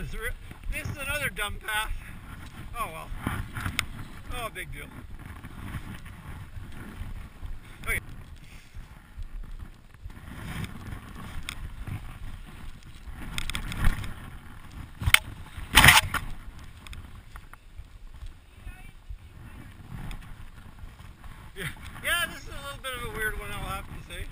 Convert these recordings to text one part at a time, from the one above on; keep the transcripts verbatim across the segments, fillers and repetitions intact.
is re this is another dumb path. Oh well. Oh, big deal. Okay. Yeah, yeah, this is a little bit of a weird one, I'll have to say.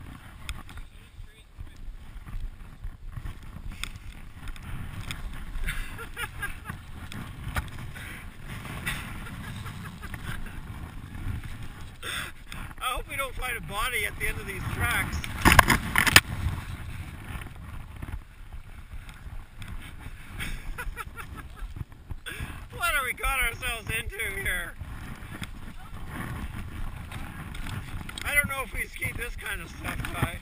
I hope we don't find a body at the end of these tracks. What have we got ourselves into here? I don't know if we ski this kind of stuff, Ty.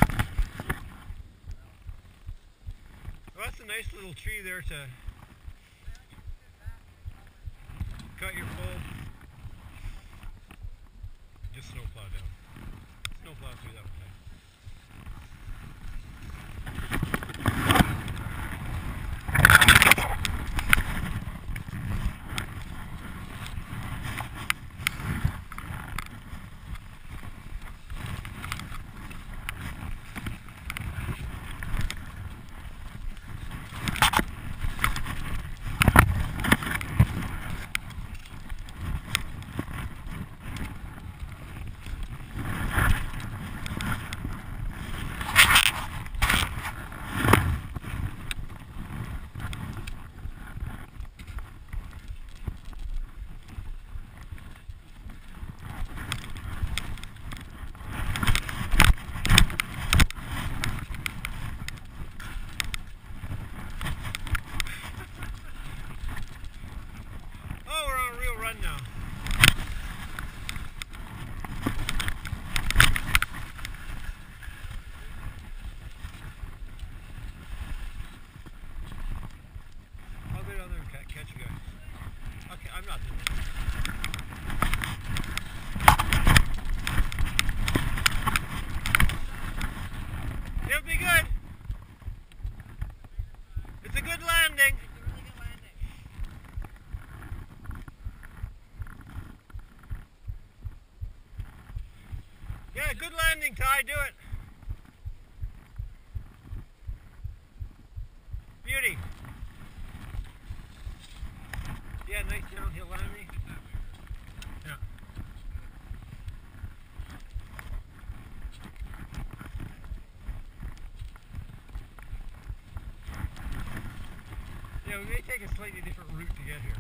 Well, that's a nice little tree there to cut your pole. Just snowplow down. Snowplow through that one. Now. I'll go down there and catch you guys. Okay, I'm not doing it. It'll be good. It's a good landing. Yeah, good landing, Ty. Do it. Beauty. Yeah, nice downhill landing. Yeah. Yeah, we may take a slightly different route to get here.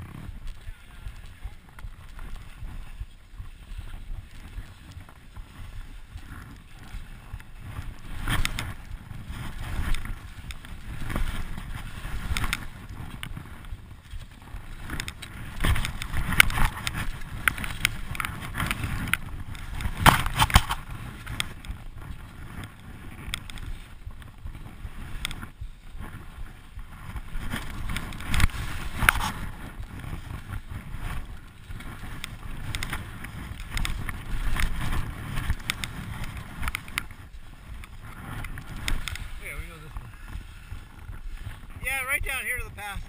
Yeah, right down here to the path.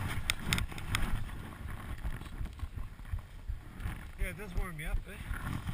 Yeah, it does warm me up, eh?